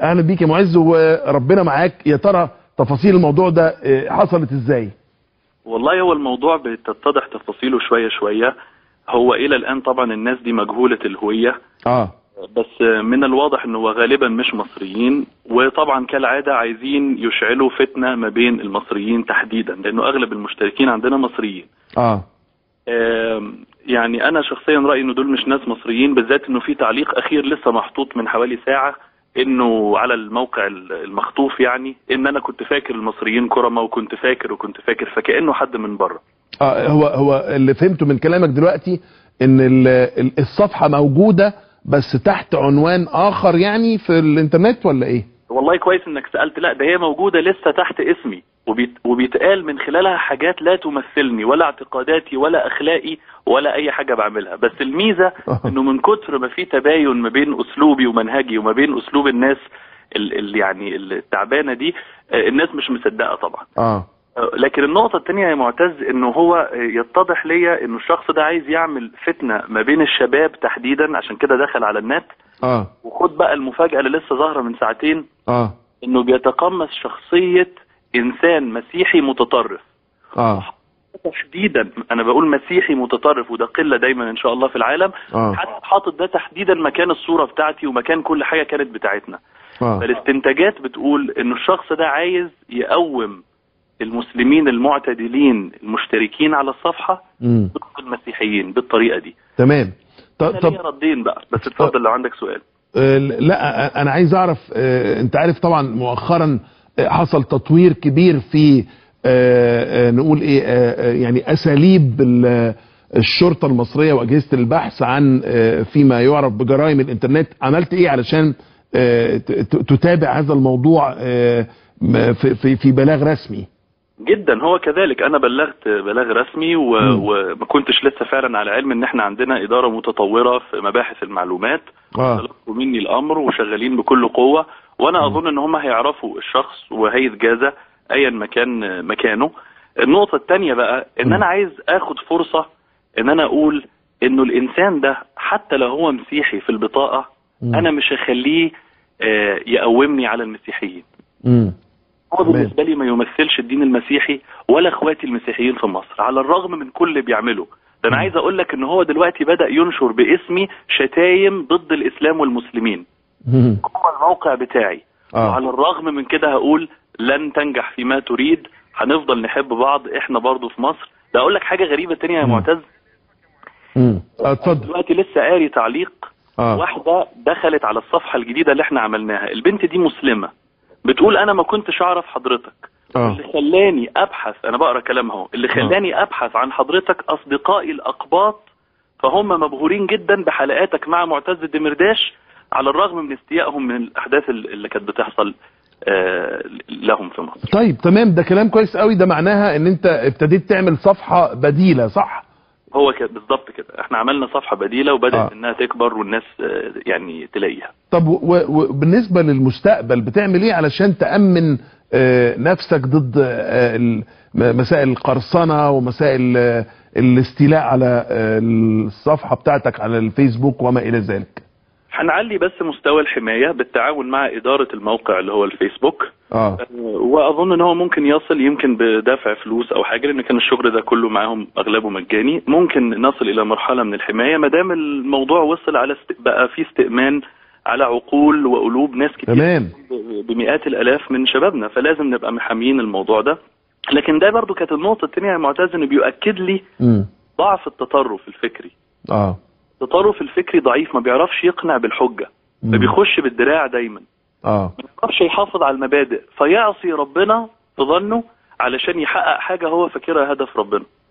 اهلا بيك يا معز وربنا معاك. يا ترى تفاصيل الموضوع ده حصلت ازاي؟ والله هو الموضوع بتتضح تفاصيله شوية شوية. هو الى الان طبعا الناس دي مجهولة الهوية، بس من الواضح انه غالبا مش مصريين، وطبعا كالعادة عايزين يشعلوا فتنة ما بين المصريين تحديدا، لانه اغلب المشتركين عندنا مصريين. يعني انا شخصيا رأيي انه دول مش ناس مصريين، بالذات انه في تعليق اخير لسه محطوط من حوالي ساعة انه على الموقع المخطوف، يعني ان انا كنت فاكر المصريين كرمة وكنت فاكر فكأنه حد من بره. هو اللي فهمته من كلامك دلوقتي ان الصفحة موجودة بس تحت عنوان اخر يعني في الانترنت ولا ايه؟ والله كويس انك سألت. لا، ده هي موجودة لسه تحت اسمي، وبيتقال من خلالها حاجات لا تمثلني ولا اعتقاداتي ولا اخلاقي ولا اي حاجة بعملها. بس الميزة انه من كتر ما في تباين ما بين اسلوبي ومنهجي وما بين اسلوب الناس يعني التعبانة دي، الناس مش مصدقة طبعا. لكن النقطة التانية يا معتز انه هو يتضح ليا انه الشخص ده عايز يعمل فتنة ما بين الشباب تحديدا، عشان كده دخل على النت. وخد بقى المفاجأة اللي لسه ظاهرة من ساعتين، انه بيتقمص شخصية انسان مسيحي متطرف. تحديدا انا بقول مسيحي متطرف، وده قلة دايما ان شاء الله في العالم. حاطط ده تحديدا مكان الصورة بتاعتي ومكان كل حاجة كانت بتاعتنا. فالاستنتاجات بتقول انه الشخص ده عايز يقوم المسلمين المعتدلين المشتركين على الصفحة ضد المسيحيين بالطريقة دي. تمام. طب ردين بقى، بس اتفضل لو عندك سؤال. لا انا عايز اعرف، انت عارف طبعا مؤخرا حصل تطوير كبير في نقول ايه، يعني اساليب الشرطة المصرية واجهزة البحث عن فيما يعرف بجرائم الانترنت. عملت ايه علشان تتابع هذا الموضوع في بلاغ رسمي؟ جدا، هو كذلك انا بلغت بلاغ رسمي وما كنتش لسه فعلا على علم ان احنا عندنا اداره متطوره في مباحث المعلومات. طلبوا مني الامر وشغالين بكل قوه، وانا اظن ان هم هيعرفوا الشخص وهيتجازى ايا مكان مكانه. النقطه الثانيه بقى ان انا عايز اخد فرصه ان انا اقول انه الانسان ده حتى لو هو مسيحي في البطاقه، انا مش هخليه يقومني على المسيحيين. هو بالنسبة لي ما يمثلش الدين المسيحي ولا اخواتي المسيحيين في مصر، على الرغم من كل اللي بيعمله ده. انا عايز اقول لك ان هو دلوقتي بدأ ينشر باسمي شتايم ضد الاسلام والمسلمين هو الموقع بتاعي. وعلى الرغم من كده هقول لن تنجح فيما تريد، هنفضل نحب بعض احنا برضو في مصر. ده اقول لك حاجة غريبة تانية يا معتز. اتفضل. دلوقتي لسه قاري تعليق واحدة دخلت على الصفحة الجديدة اللي احنا عملناها. البنت دي مسلمة، بتقول انا ما كنتش اعرف حضرتك. اللي خلاني ابحث، انا بقرا كلامها اهو، اللي خلاني ابحث عن حضرتك اصدقائي الاقباط، فهم مبهورين جدا بحلقاتك مع معتز الدمرداش على الرغم من استيائهم من الاحداث اللي كانت بتحصل لهم في مصر. طيب تمام، ده كلام كويس قوي. ده معناها ان انت ابتديت تعمل صفحة بديلة، صح؟ هو كده بالظبط كده، احنا عملنا صفحة بديلة وبدأت انها تكبر والناس يعني تلاقيها. طب وبالنسبة للمستقبل بتعمل ايه علشان تأمن نفسك ضد مسائل القرصنة ومسائل الاستيلاء على الصفحة بتاعتك على الفيسبوك وما الى ذلك؟ هنعلي بس مستوى الحماية بالتعاون مع إدارة الموقع اللي هو الفيسبوك. وأظن إن هو ممكن يصل يمكن بدفع فلوس أو حاجة، لأن كان الشغل ده كله معاهم أغلبه مجاني. ممكن نصل إلى مرحلة من الحماية ما دام الموضوع وصل على بقى في استئمان على عقول وقلوب ناس كتير. تمام. بمئات الآلاف من شبابنا، فلازم نبقى محاميين الموضوع ده. لكن ده برضو كانت النقطة الثانية يا معتز، إنه بيؤكد لي ضعف التطرف الفكري. التطرف الفكري ضعيف، ما بيعرفش يقنع بالحجة، ما بيخش بالدراع دايما. ما بيعرفش يحافظ على المبادئ، فيعصي ربنا في ظنه علشان يحقق حاجة هو فاكرها هدف ربنا.